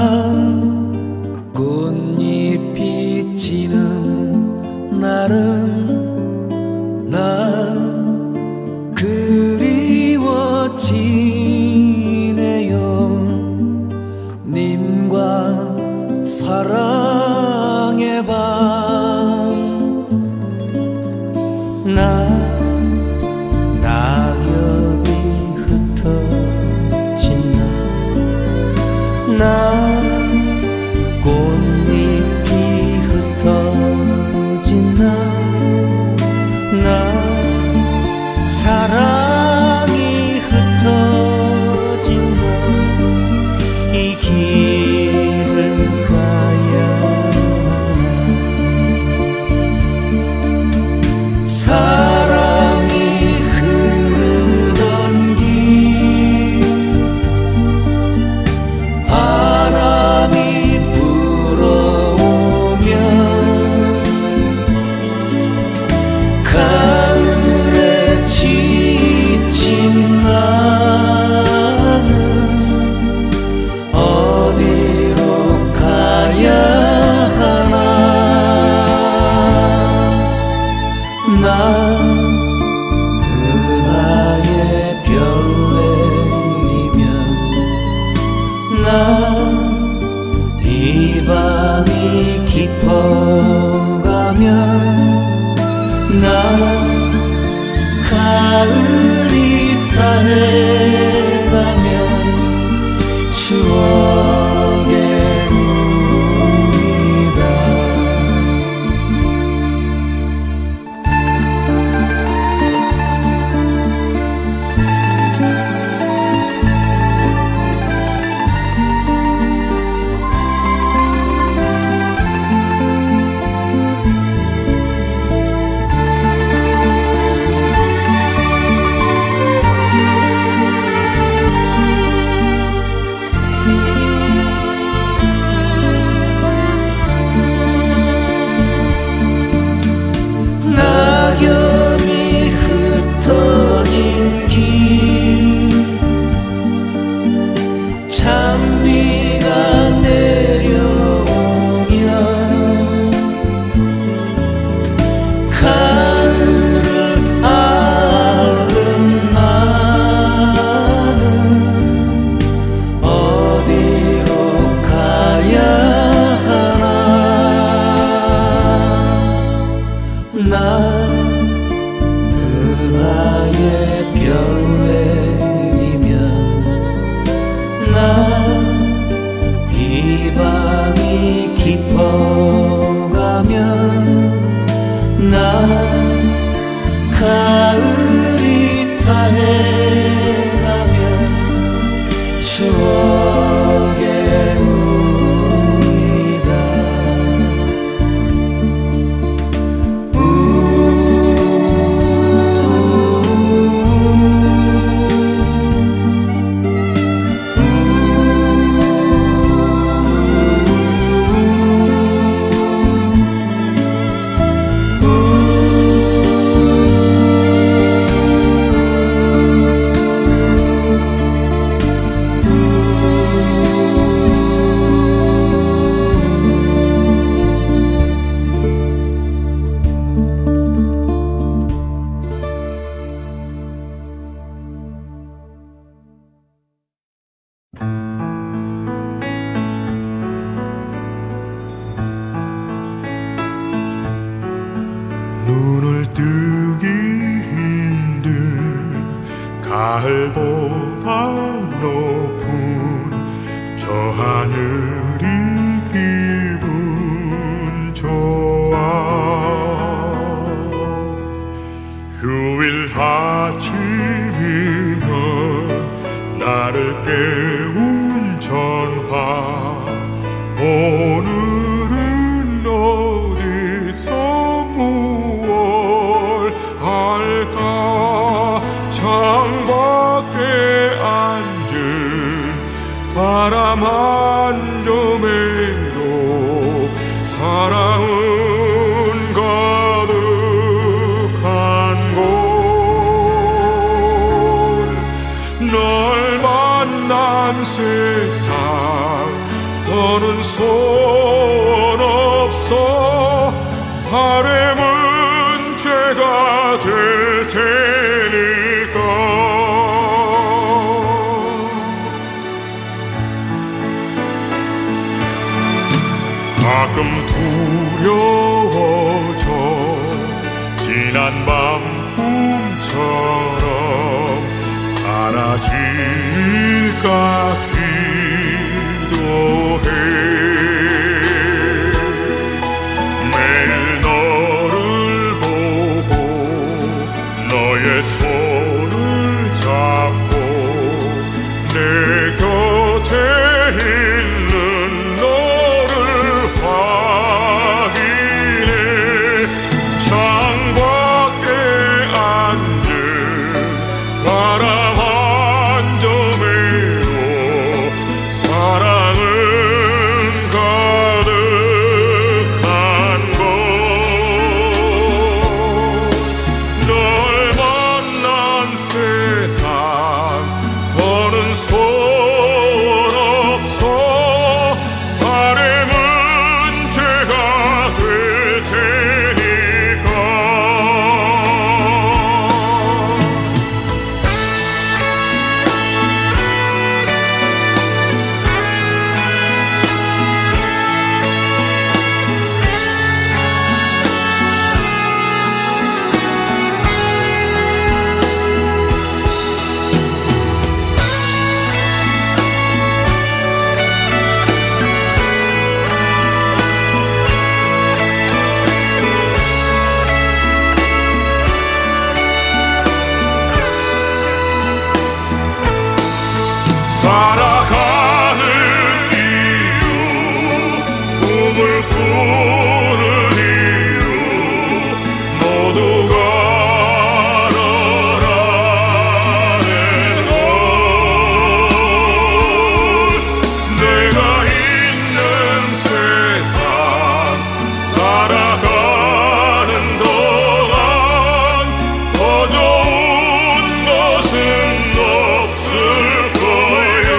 꽃잎이 지는 날은 나 그리워지네요. 님과 사랑의 밤. 낙엽이 흩어진 날, 꽃잎이 흩어진 날, 사랑이 흩어진 날, 이 길을 가야 하나. 사랑이 흐르던 길, 바람이 불어오면 가을에 지친 나는 어디로 가야 하나. 난 은하의 별 내리면, 난 이 밤이 깊어가면, 난 가을이 다해가면 추억의 옵니다. 낙엽이 흩어진 길, 찬비가 내려오면 가을을 앓는 나는 어디로 가야 하나. 난 은하의 별 내리면, 난 이 밤이 깊어가면, 난 가을이 다해가면 추억의 옵니다. 눈을 뜨기 힘든 가을보다 높은 저 하늘이 기분 좋아. 휴일 아침이면 나를 깨운 전화, 오늘은 어디서 무얼 할까. 창밖에 앉은 바람 한 점에도 사랑은 가득한 곳. 널 만난 세상 더 너는 손 없어 바램은 죄가 될 테니까. 가끔 두려워져 지난 밤꿈처럼 사라질까 기도해. 매일 너를 보고 너의 손을 잡고 내 곁에 있는 너를 확인해. 창밖에 앉은 바람 한 점에도 사랑은 가득한 것. 널 만난 세상 더는 손 없어 바램은 죄가 될 테니까. 살아가는 이유, 꿈을 꾸는 이유 모두가 너라는 걸. 내가 있는 세상 살아가는 동안 더 좋은 것은 없을 거야.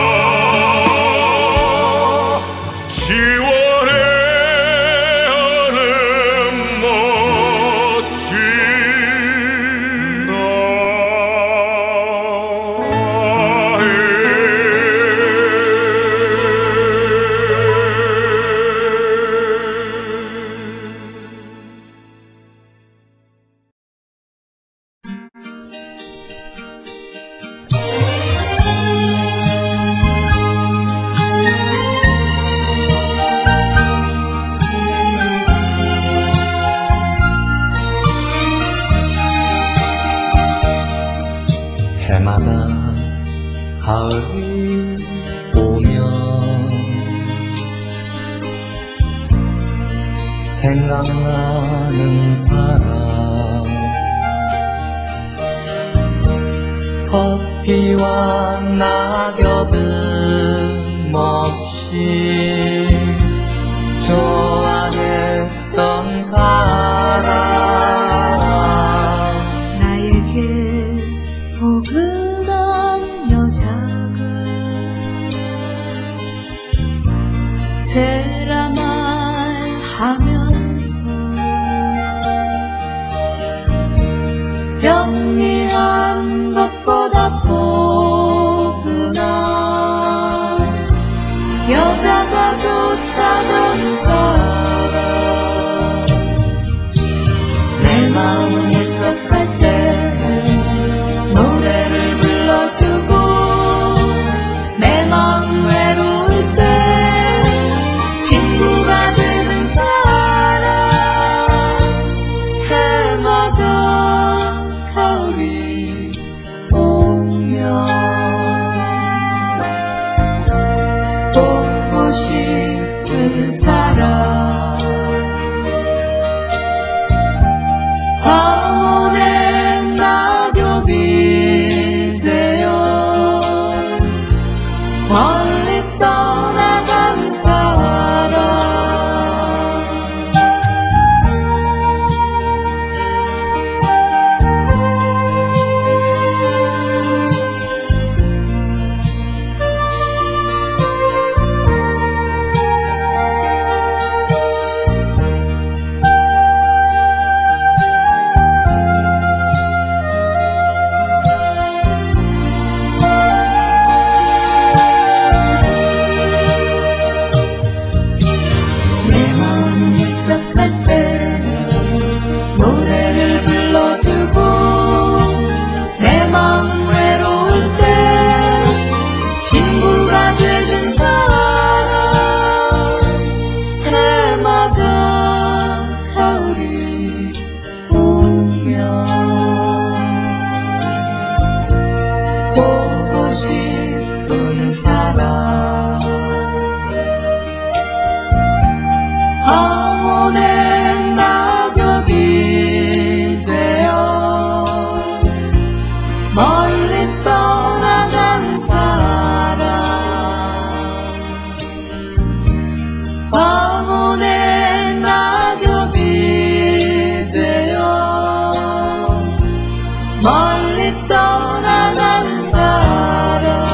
10월의 하늘 멋진 해마다 가을 오면 생각나는 사람. 커피와 낙엽은 몹시 좋아했던 사람. 나에게 포근한 여자가 되라 말하면서 영리한 것보다 포근한 여자가 좋다던 사람. 내 마음이 쩍할 때 노래를 불러주고 내 마음 외로울 때 친구가 되준 사람. 해마다 가을이 오면 보고 싶은 사람. 황혼의 낙엽이 되어 멀리 떠나간 사람. 황혼의 낙엽이 되어 멀리 떠나간 사람 황혼의 낙엽이 되어 멀리 떠나간 사람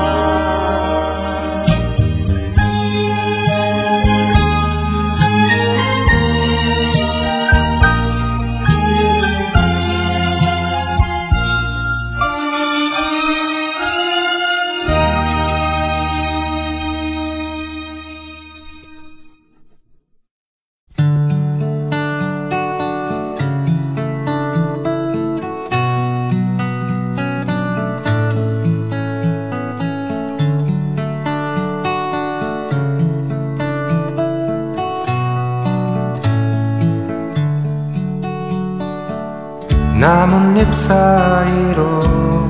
나뭇잎 사이로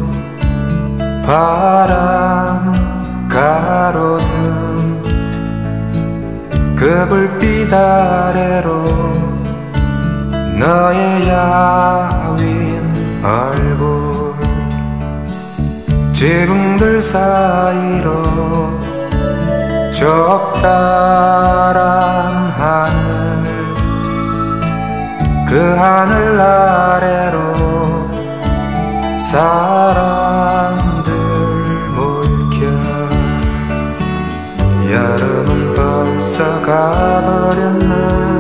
바람 가로등 그 불빛 아래로 너의 야윈 얼굴 지붕들 사이로 적다란 하늘 그 하늘 아래로 사람들 몰켜 여름은 벌써 가버렸나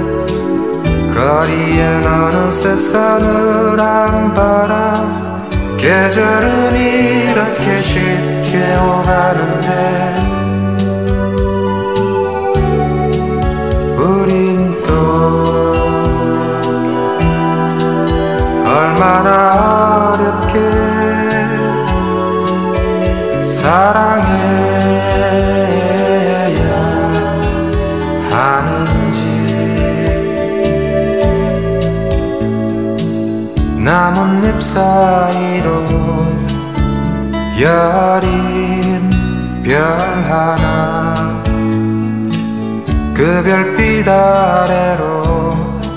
거리엔 어느새 서늘한 바람 계절은 이렇게 쉽게 오가는데 우린 또 얼마나 어렵게 사랑해야 하는지 나뭇잎 사이로 여린 별 하나 그 별빛 아래로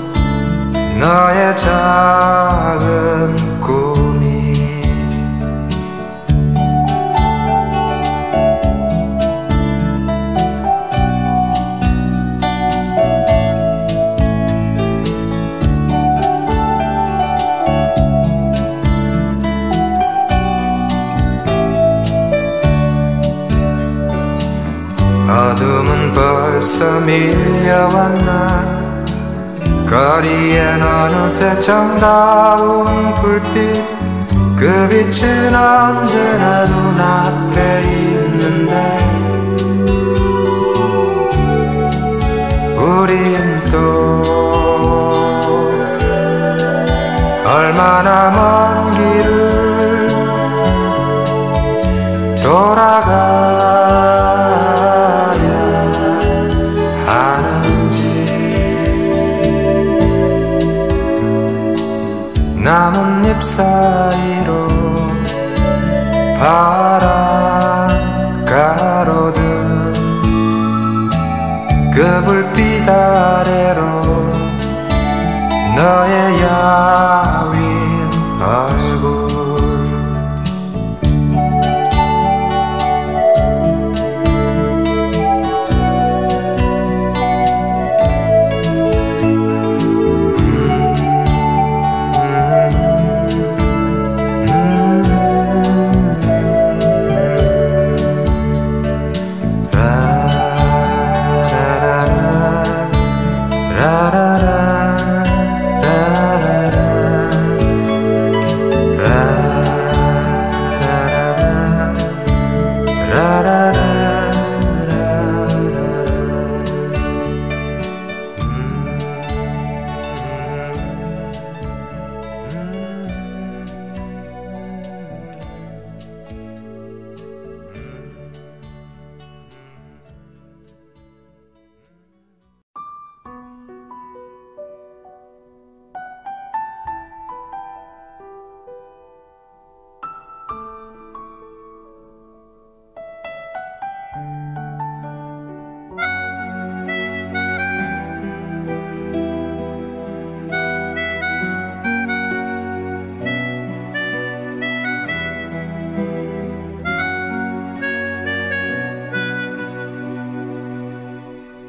너의 작은 꿈이 어둠은 벌써 밀려왔나 거리엔 어느새 정다운 불빛 그 빛은 언제나 눈앞에 있는데 우린 또 얼마나 먼 길을 돌아가야 하는지 나뭇잎 사이로 바람 가로등 그 불빛 아래로 너의 야윈 얼굴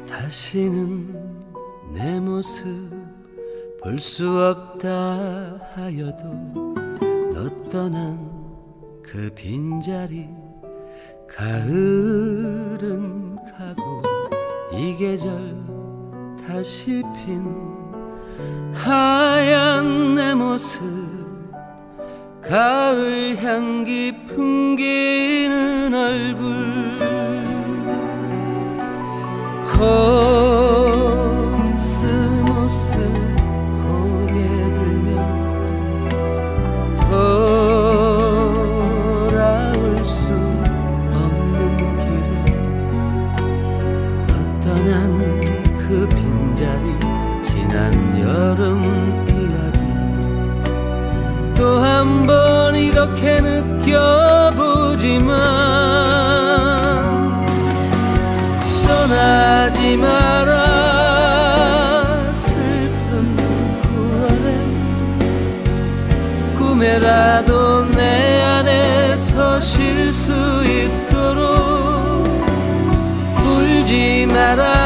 다시는 내 모습 볼 수 없다 하여도 너 떠난 그 빈자리 가을은 가고 이 계절 다시 핀 하얀 내 모습 가을 향기 풍기는 얼굴 코스모스 고개 들면 돌아올 수 없는 길을 너 떠난 그 빈자리 지난 여름 이야기 또 한 번 이렇게 느껴보지만 떠나지 마라 슬픈 9월엔 꿈에라도 내 안에서 쉴 수 있도록 울지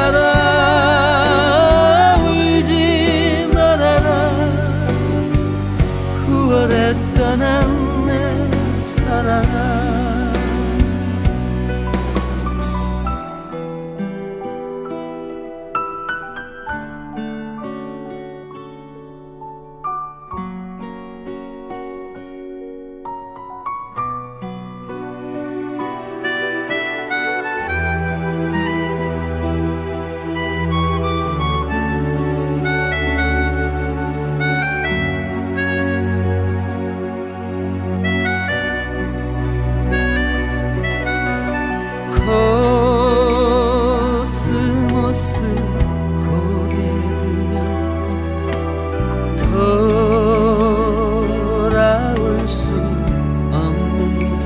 말아라 울지 말아라 9월에 떠난 내 사랑아 코스모스 고개 들면 돌아올 수 없는 길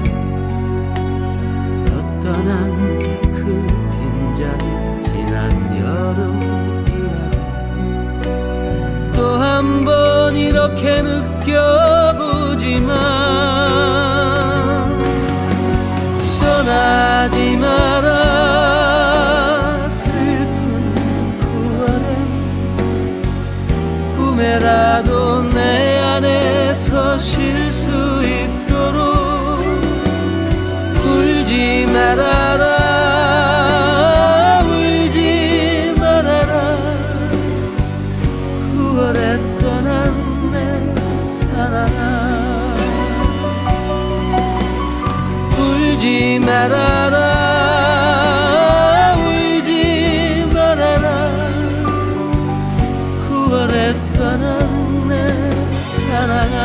너 떠난 그 빈자리 지난 여름 이야기 또 한 번 이렇게 느껴보지만 떠나지 마라 슬픈 9월엔 꿈에라도 내 안에서 쉴 수 있도록 울지 말아라 울지 말아라 9월에 떠난 내 사랑아 울지 말아라 울지 말아라 9월에 떠난 내 사랑아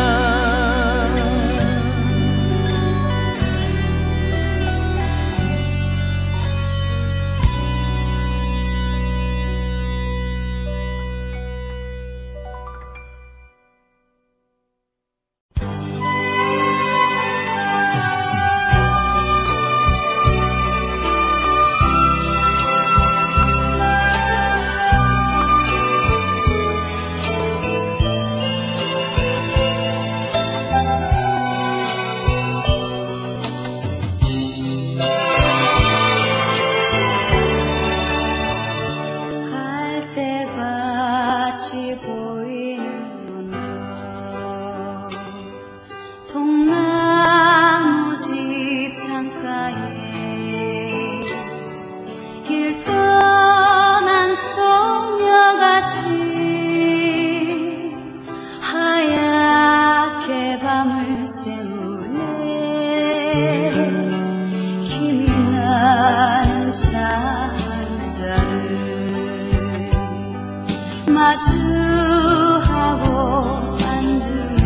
마주하고 앉으며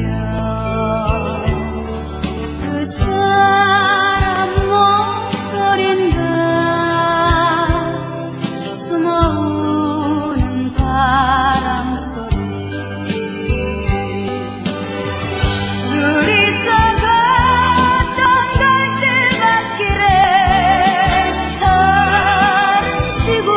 그 사람 목소린가 숨어오는 바람 소리 둘이서 걷던 갈대밭길에 달을 치고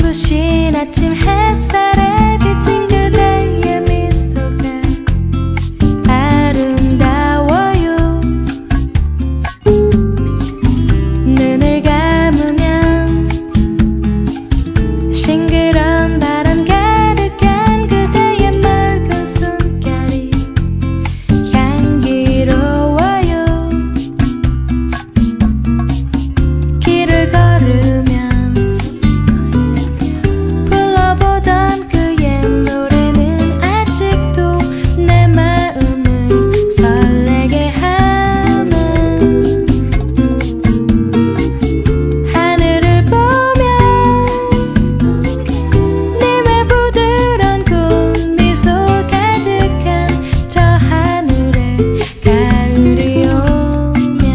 눈부신 아침 햇살에 비친 그대의 미소가 아름다워요. 눈을 감으면 싱그러운 바람 가득한 그대의 맑은 숨결이 향기로워요. 길을 걸으면 불러보던 그 옛 노래는 아직도 내 마음을 설레게 하네. 하늘을 보면 님의 부드러운 고운 미소 가득한 저 하늘에 가을이 오면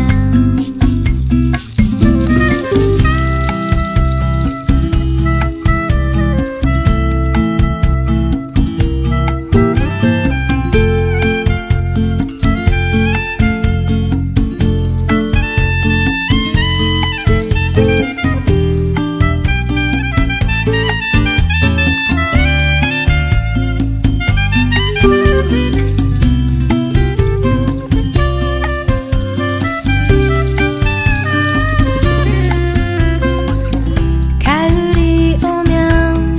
가을이 오면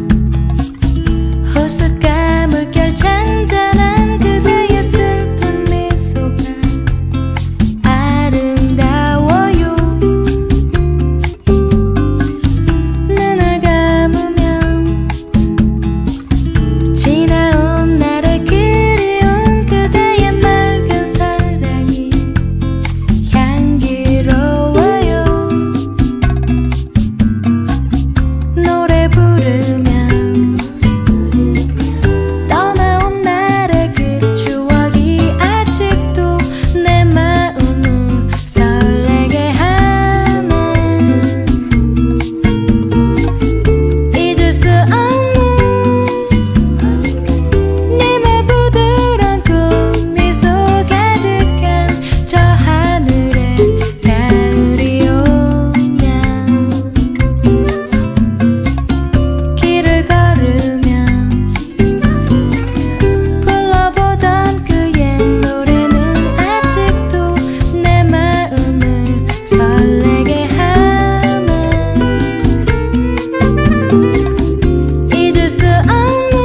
호숫가 물결 잔잔한 그대의 슬픈 미소가 아름다워요. 눈을 감으면 지나온 날의 그리운 그대의 맑은 사랑이 향기로워요. 노래 부르면 떠나온 날의 그 추억이 아직도 내 마음을 설레게 하네. 잊을 수 없는 님의 부드러운 고운 미소 가득한 저 하늘에 가을이 오면 길을 걸으면 불러보던 그 옛 노래는 아직도 내 마음을 설레게 하네. 잊을 수 없는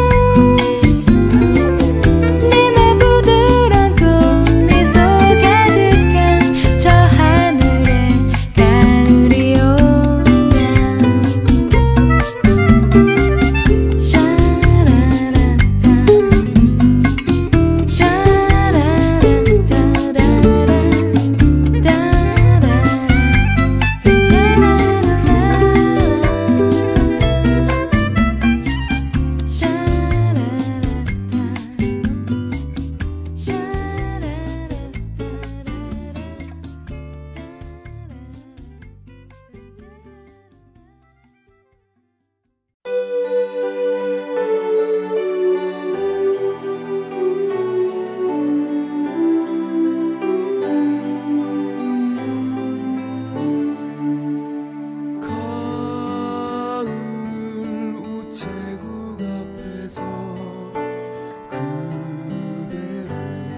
님의 부드러운 고운 미소 가득한 저 하늘에 가을이 오면 가을 우체국 앞에서 그대를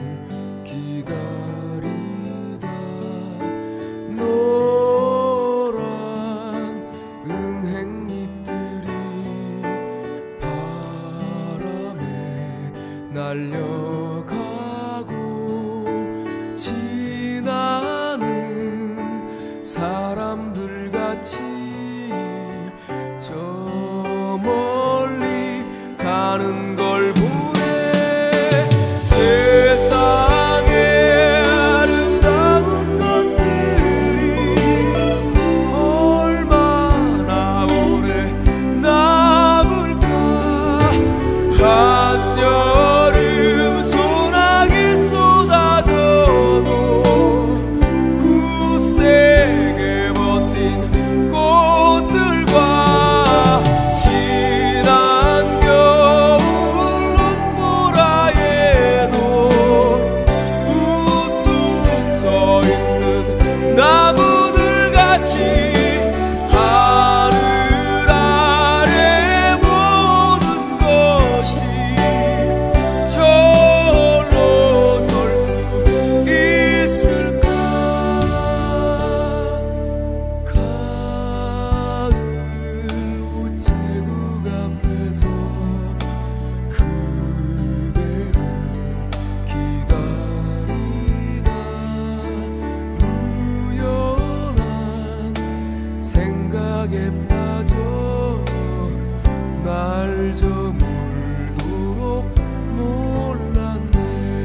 기다리다 노란 은행잎들이 바람에 날려가고 지나는 사람들 같이 저 멀리 가는 걸 보네. 세상에 아름다운 것들이 얼마나 오래 남을까. 한여름 소나기 쏟아져도 굳세게 버틴 꽃들과 지난 겨울 날 저물도록 몰랐네.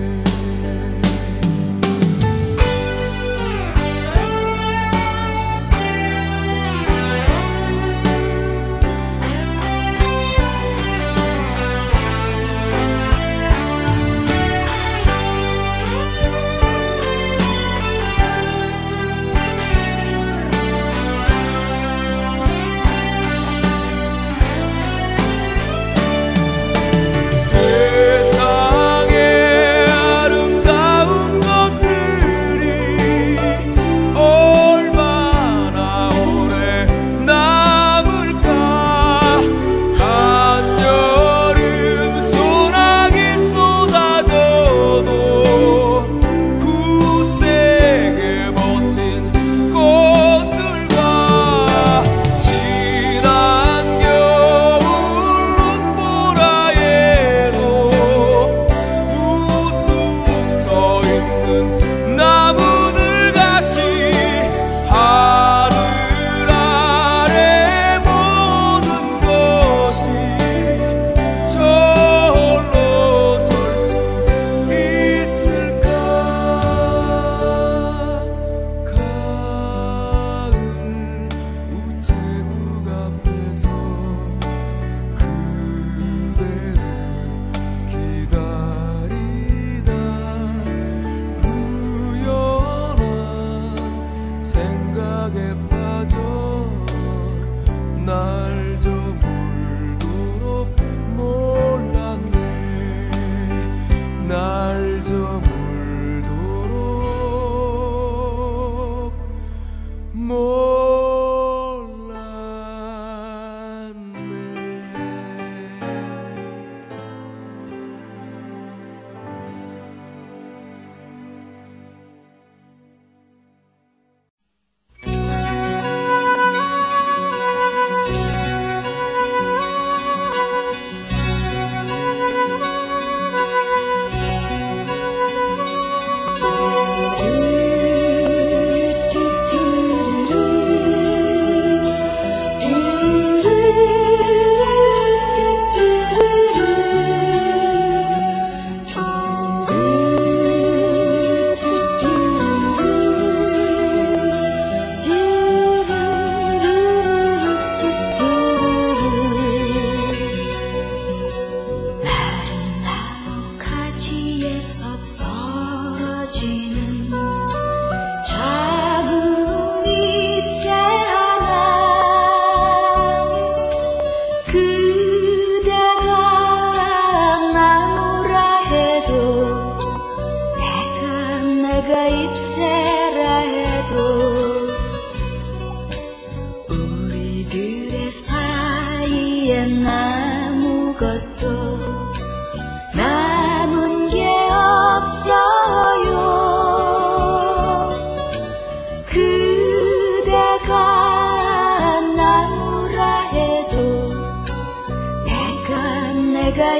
내가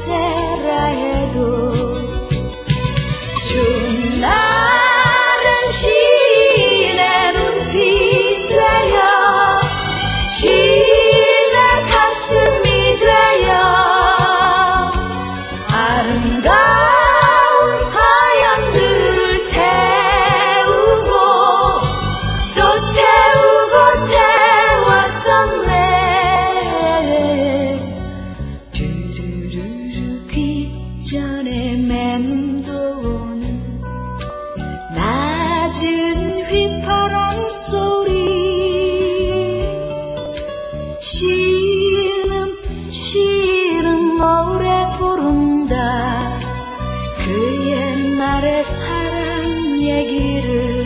잎새라 해도 추운 날은 시내 눈빛 되어 시내 가슴이 되어 아름다운 사연들을 태우고 또 태우고 태웠었네. 두루루루 귓전에 맴도는 낮은 휘파람 소리 시는 노래 부른다. 그 옛날의 사랑 얘기를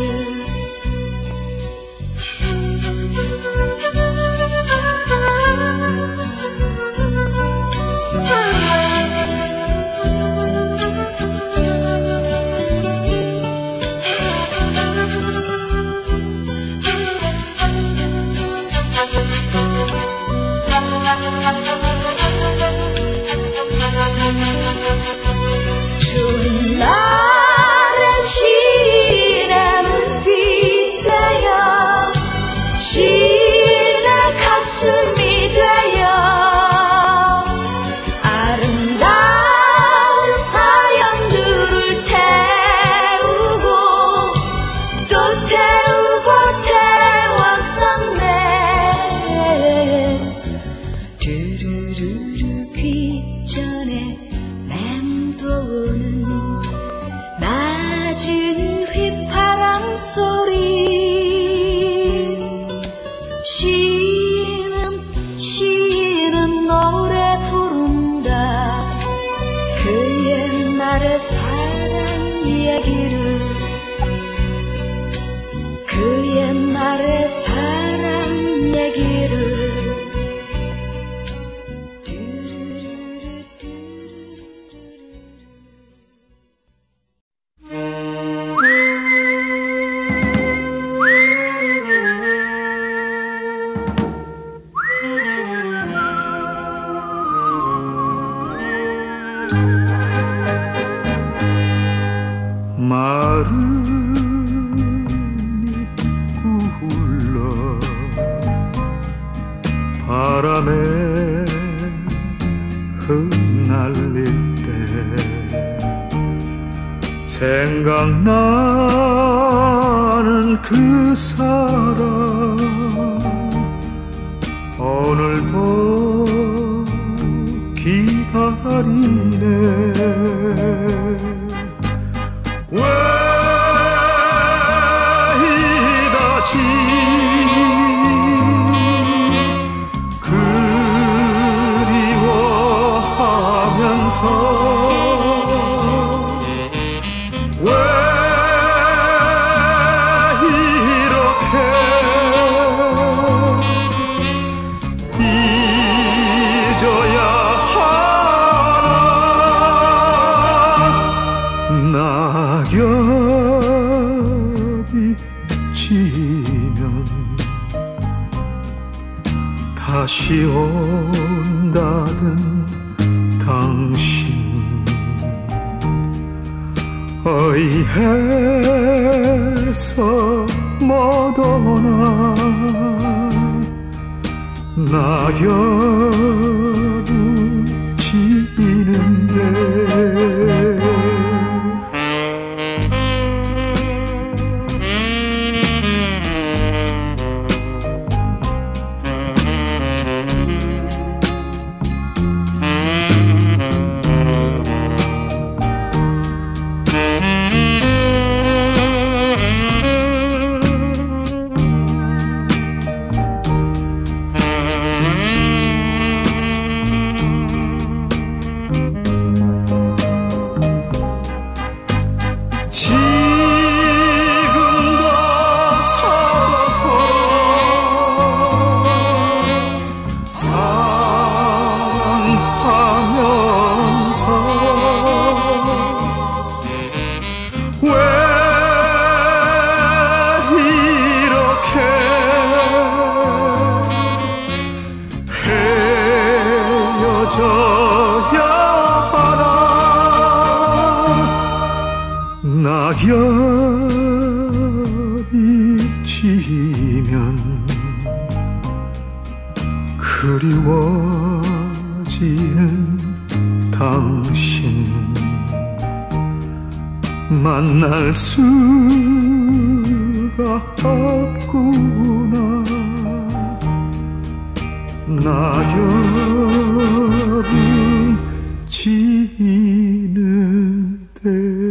추운 날엔 시내 눈빛 되어 시내 가슴이 되어 노래 부른다. 그 옛날의 사랑 얘기를, 그 옛날의 사랑 얘기를. 바람에 흩날릴 때 생각나는 그 사람 오늘도 기다리네. 왜 이러지 왜 이렇게 잊어야 하나. 낙엽이 지면 다시 온다던 당신 어이해서 못 오나. 낙엽은 지는데 낙엽이 지면 그리워지는 당신 만날 수가 없구나. 낙엽은 지는데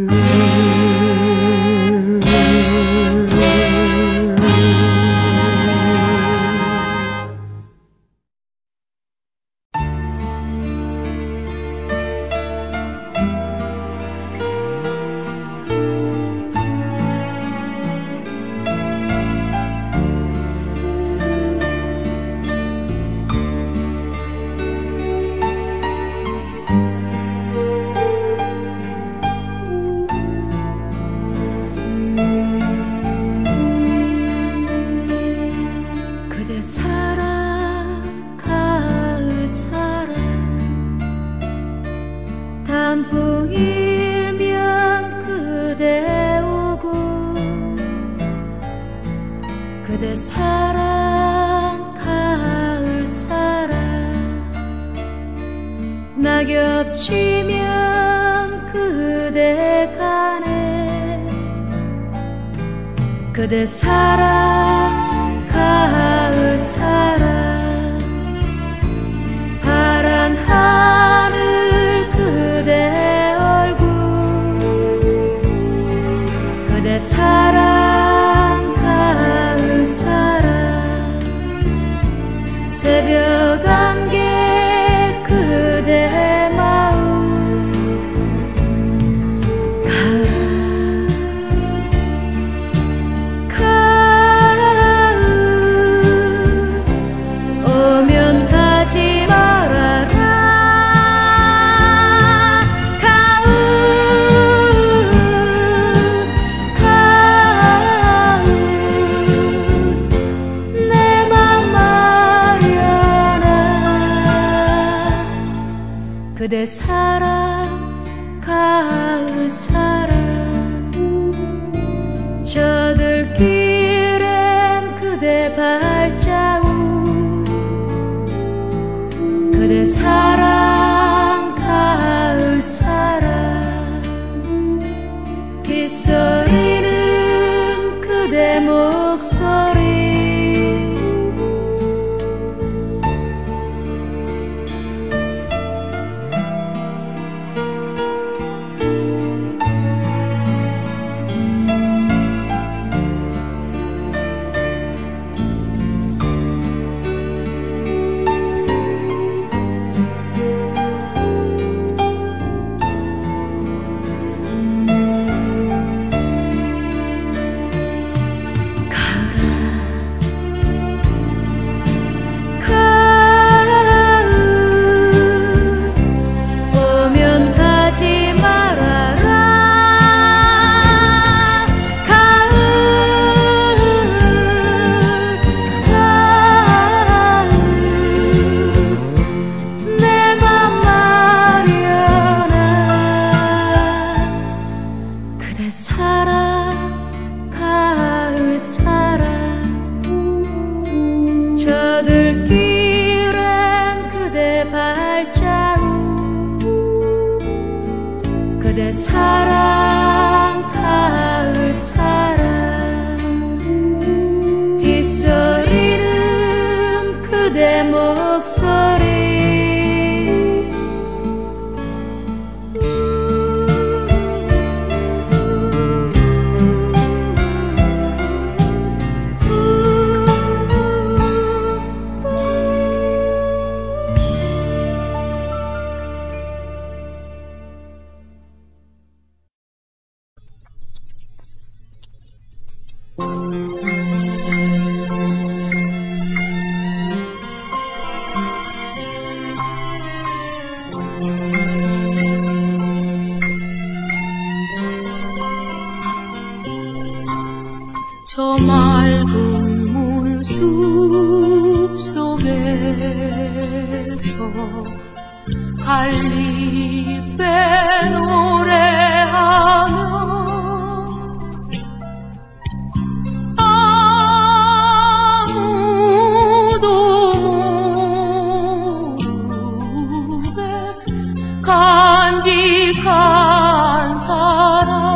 단풍일면 그대 오고 그대 사랑 가을 사랑 낙엽 지면 그대 가네 그대 사랑 가을 사랑 파란 하늘 그대 얼굴 그대 사랑 가을 사랑 새벽 안개 그대 사랑 가을 사랑 저들길엔 그대 발자국 그대 사랑 가을 사랑 빗소리는 그대 목소리 사랑 가을 사랑 저들길엔 그대 발자국 그대 사랑 가을 사랑 빗소리는 그대 목소리 저 맑은 물숲 속에서 갈릭배 노래하며 아무도 모르게 간직한 사랑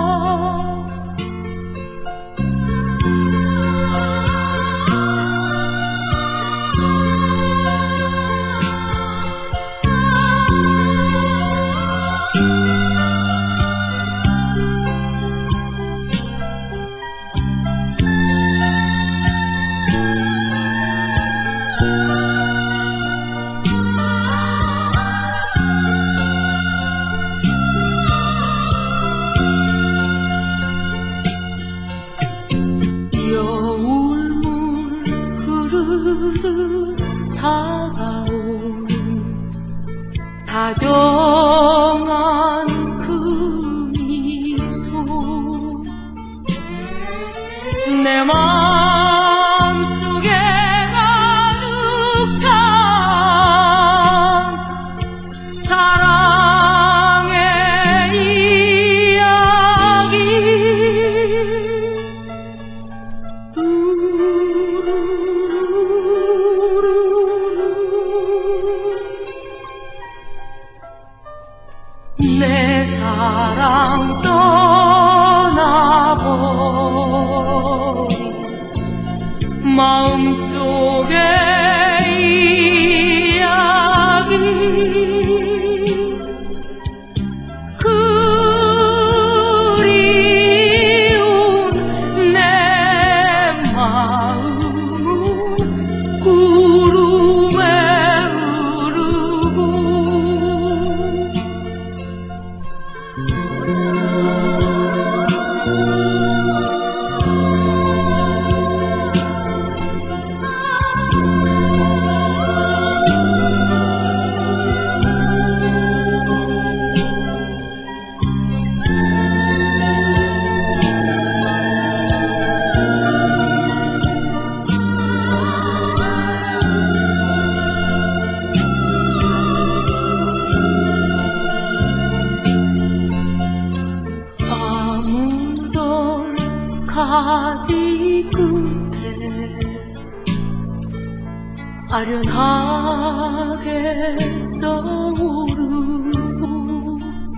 다가오는 다정한 그 미소 내 마음속에 가득 찬 사랑의 이야기 가지 끝에 아련하게 떠오르고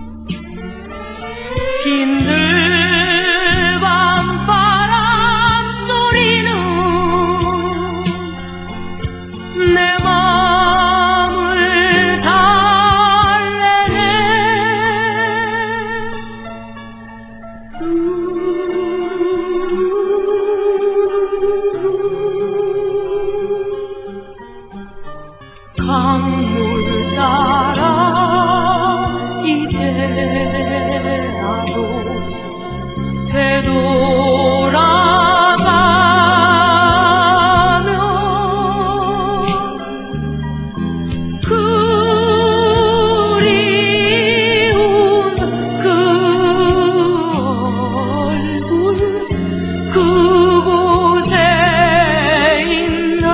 힘들 밤바람 소리는 내 맘을 달래네. 강물 따라 이제라도 되돌아가며 그리운 그 얼굴 그곳에 있나.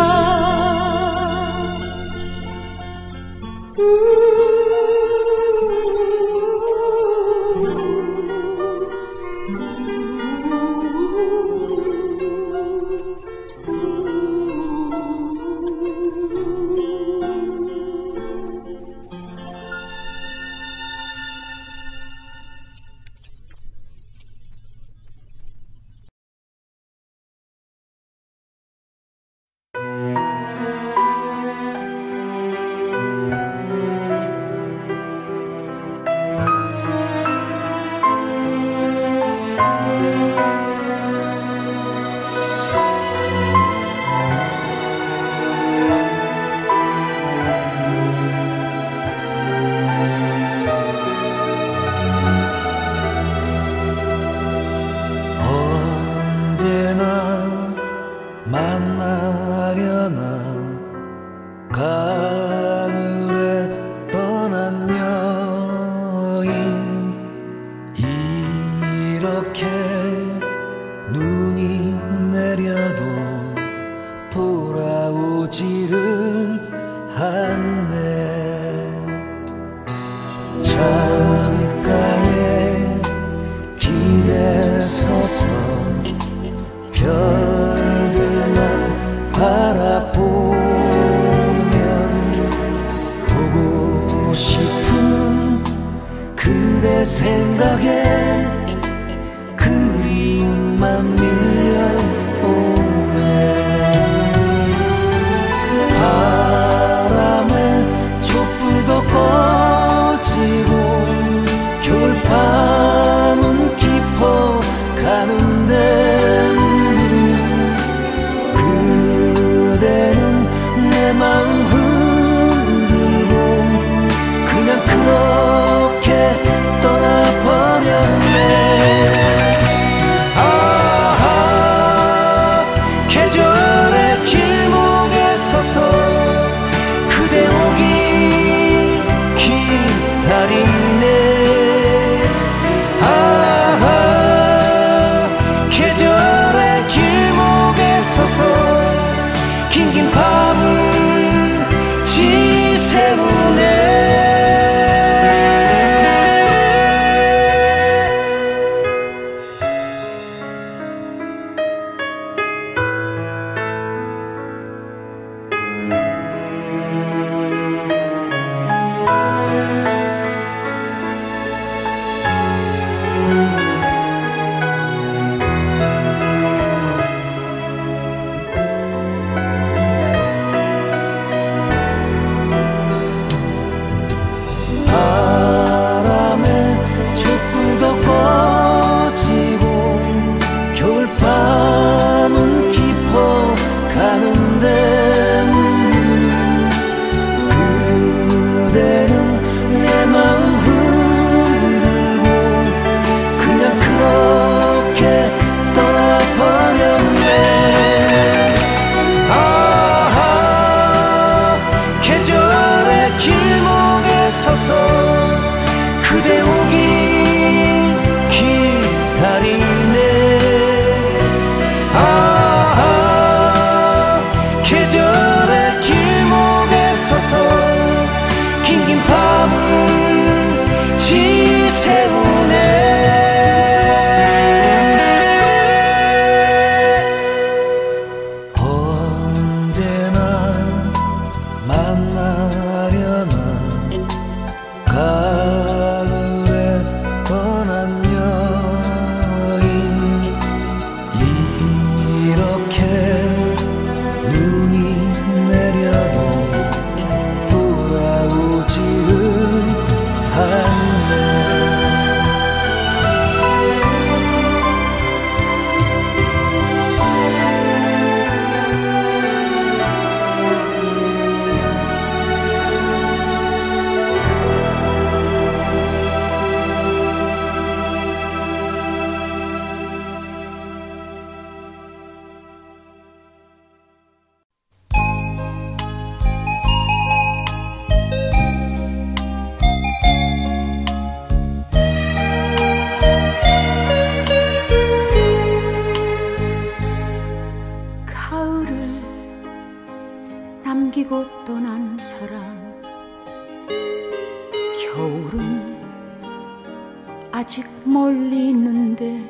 겨울은 아직 멀리 있는데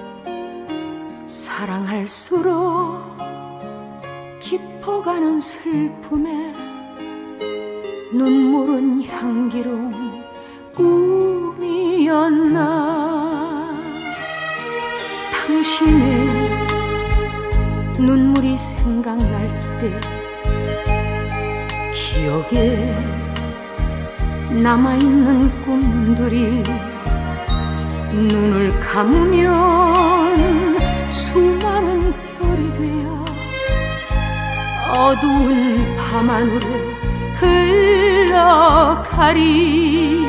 사랑할수록 깊어가는 슬픔에 눈물은 향기로운 꿈이었나. 당신의 눈물이 생각날 때 기억에 남아있는 꿈들이 눈을 감으면 수많은 별이 되어 어두운 밤하늘에 흘러가리.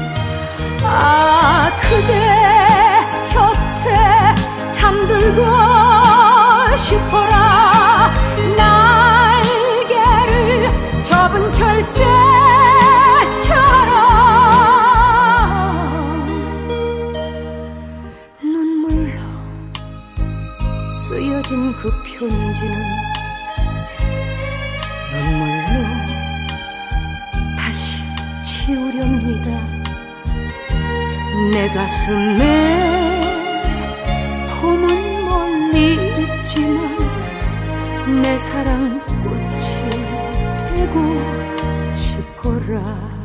아, 그대 곁에 잠들고 싶어라. 날개를 접은 철새처럼 눈물로 쓰여진 그 편지는 눈물로 다시 지우렵니다. 내 가슴에 봄은 멀리 있지만 내 사랑 꽃이 되고 싶어라.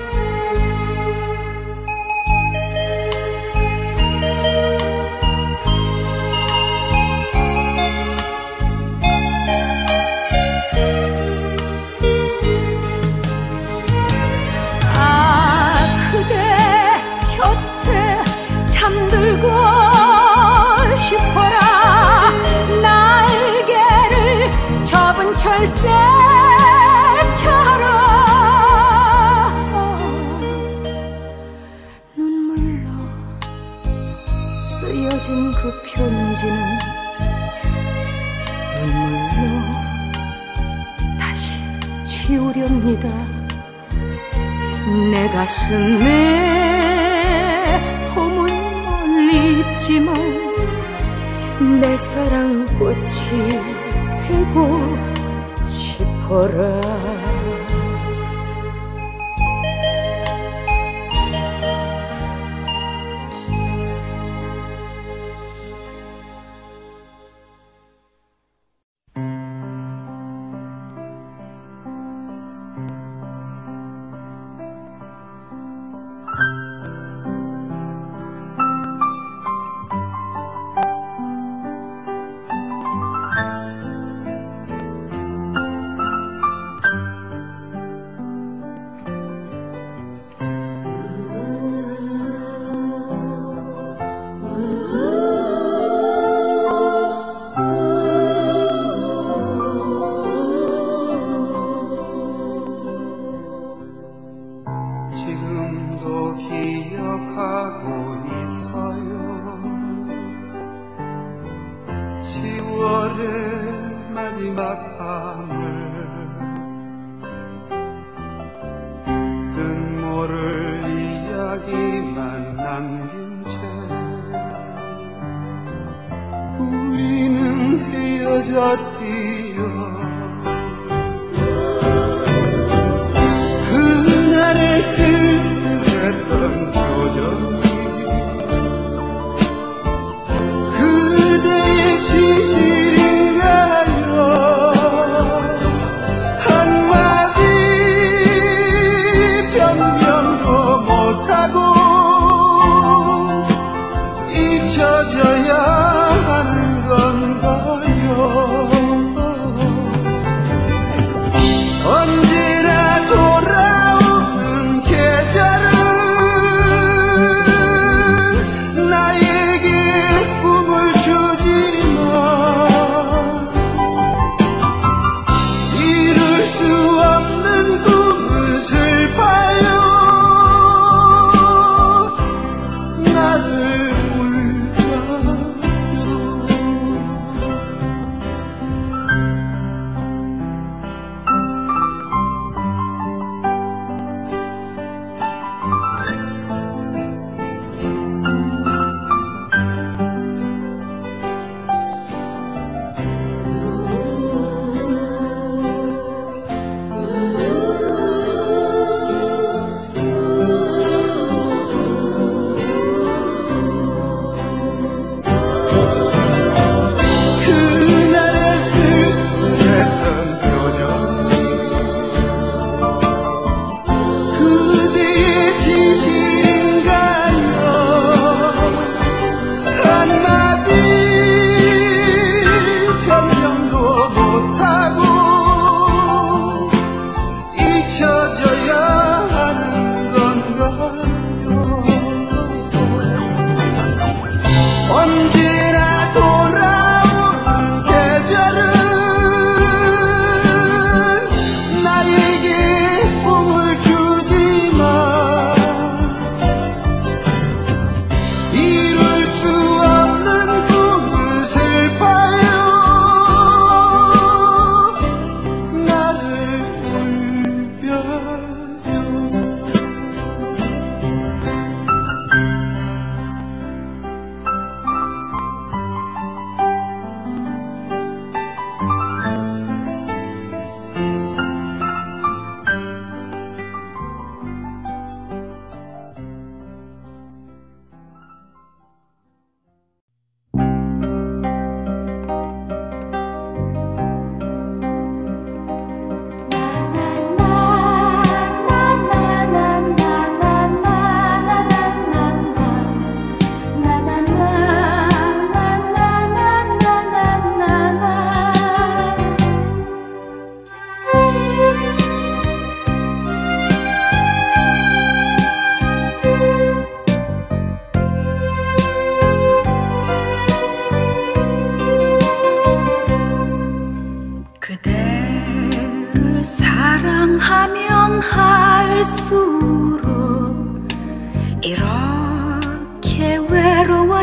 잠들고 싶어라. 날개를 접은 철새처럼 눈물로 쓰여진 그 편지는 눈물로 다시 지우렵니다. 내 가슴에 봄은 있지만 내 사랑 꽃이 되고 싶어라.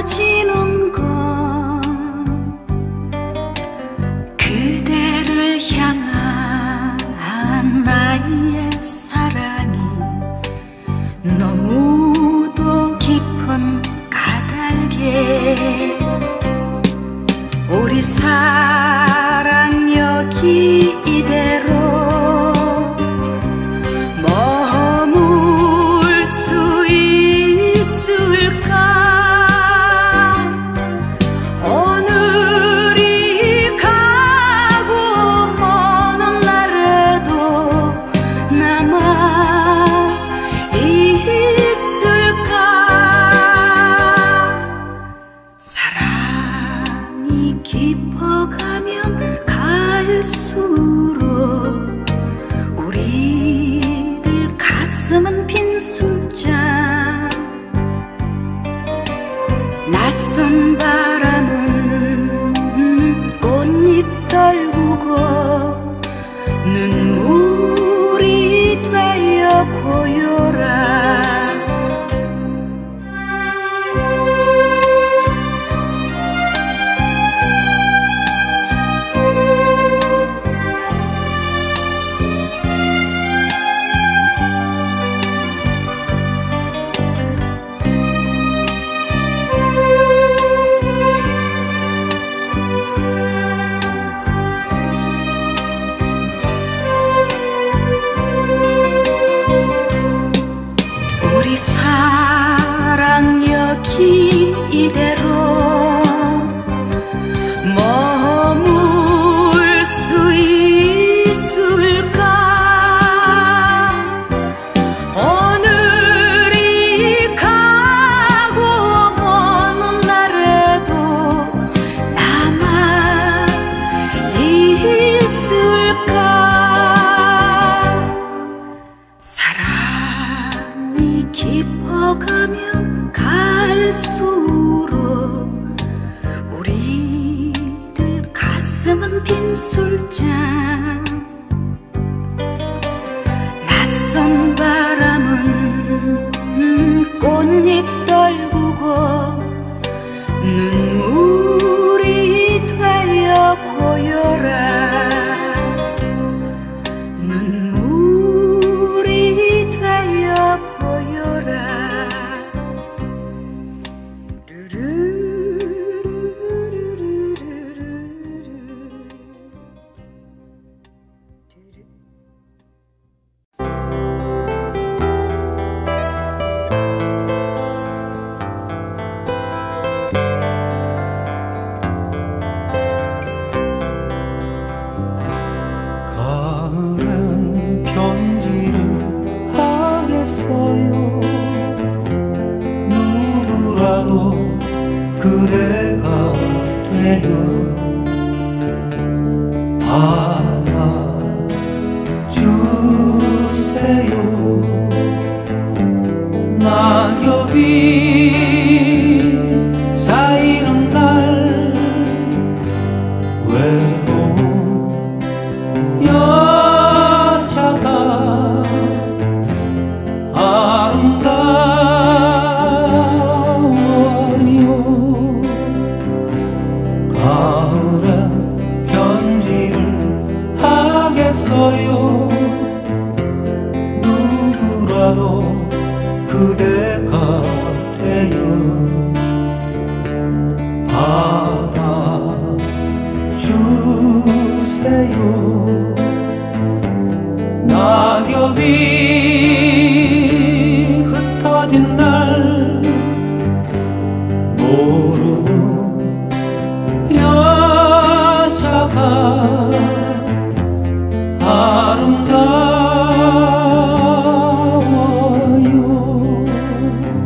사라지는 건 그대를 향한 나의 사랑이 너무도 깊은 가달게 우리 사랑 여기 이대로 머물 수 있을까 오늘이 가고 먼 날에도 남아 있을까 사랑이 깊어가면 갈수록 우리들 가슴은 빈 술잔 낯선 바람은 꽃잎 떨구고 눈물이 되어 고요라 우리 사랑 여기 이대로 머물 수 있을까 오늘이 가고 먼 날에도 남아 있을까 사랑이 깊어가면 갈수록 우리들 가슴은 빈 술잔 낯선 바람은 꽃잎 떨구고 눈물이 되어 고요라 눈물이 되어 고요라 가을엔 편지를 하겠어요 누구라도 그대가 되려 받아주세요 낙엽이 쌓이는 날 외로운 여자가 아름다워요 가을엔 편지를 하겠어요 누구라도 그대가 되어 받아주세요 낙엽이 흩어진 날 모르는 여자가 아름다워요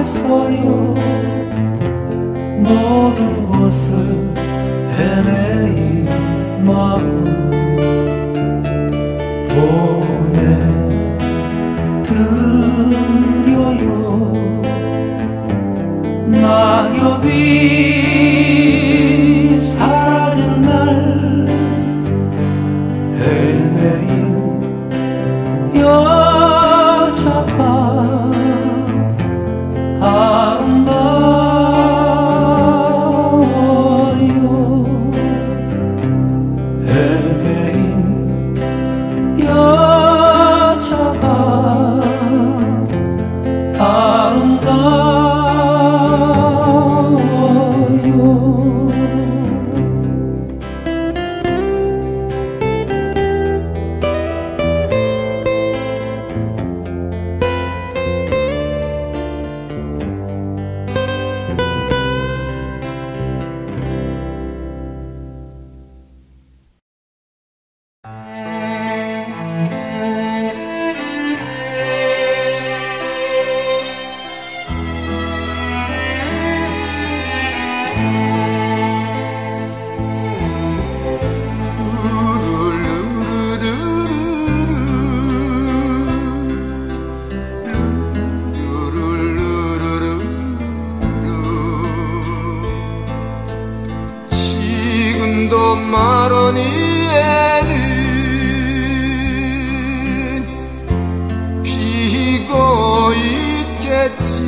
했어요. 모든 곳을 헤매인 마음 보내드려요. 낙엽이 사라진 날 헤매인 여자가 아름다워요. 헤매인 여자가 아름다워요. 지금도 마로니에는 피고 있겠지.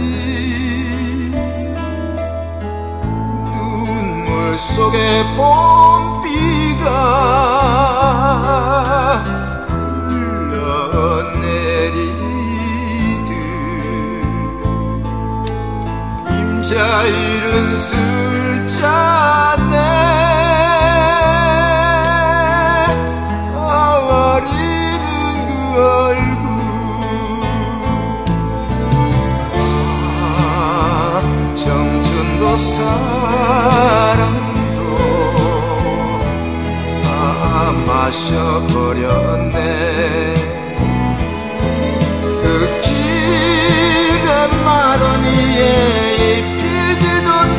눈물 속에 봄비가 흘러내리듯 임자일은 술잔네 어리는 그 얼굴. 청춘도 사랑도 다 마셔버렸네. 그 길에 마로니에 입히지도 나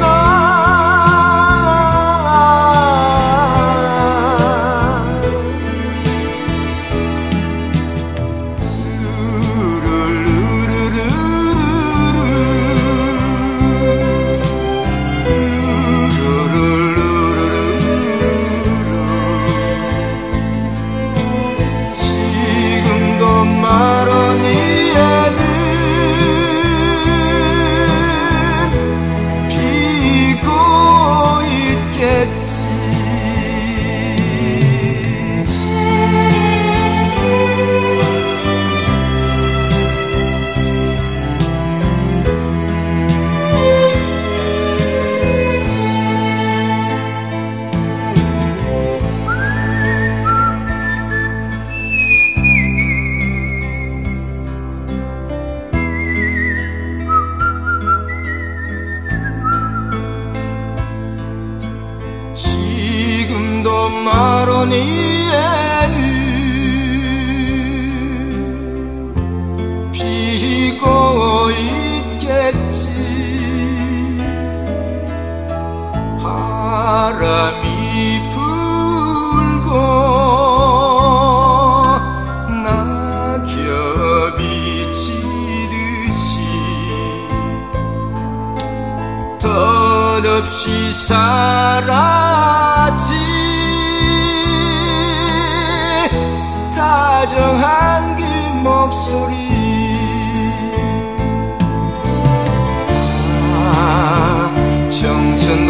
지금도 마로니에는 피고 있겠지. 지금도 마로니에는 피고 있겠지. 바람이 불고 낙엽이 지듯이 덧없이 사라지 다정한 그 목소리. 청춘도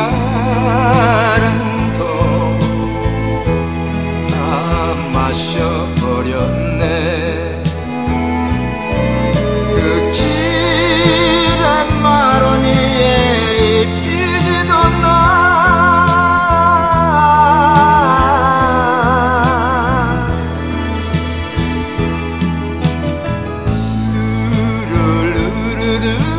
사랑도 다 마셔버렸네. 그 길에 마로니에 입히지도 나 루루루루